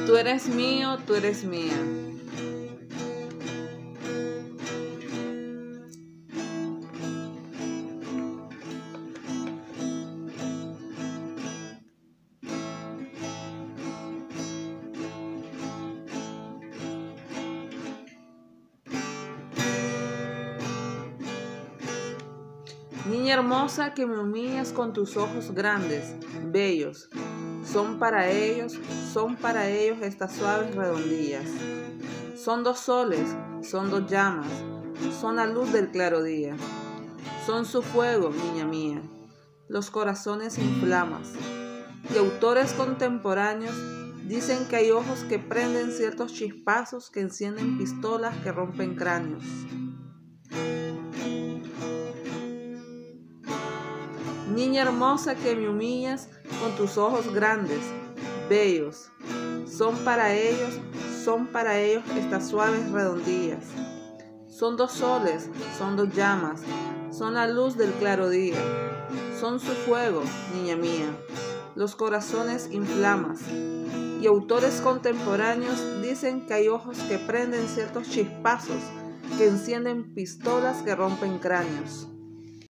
Tú eres mío, tú eres mía. Niña hermosa que me humillas con tus ojos grandes, bellos, son para ellos estas suaves redondillas. Son dos soles, son dos llamas, son la luz del claro día. Son su fuego, niña mía, los corazones inflamas. Y autores contemporáneos dicen que hay ojos que prenden ciertos chispazos que encienden pistolas que rompen cráneos. Niña hermosa que me humillas con tus ojos grandes, bellos, son para ellos estas suaves redondillas. Son dos soles, son dos llamas, son la luz del claro día. Son su fuego, niña mía, los corazones inflamas. Y autores contemporáneos dicen que hay ojos que prenden ciertos chispazos que encienden pistolas que rompen cráneos.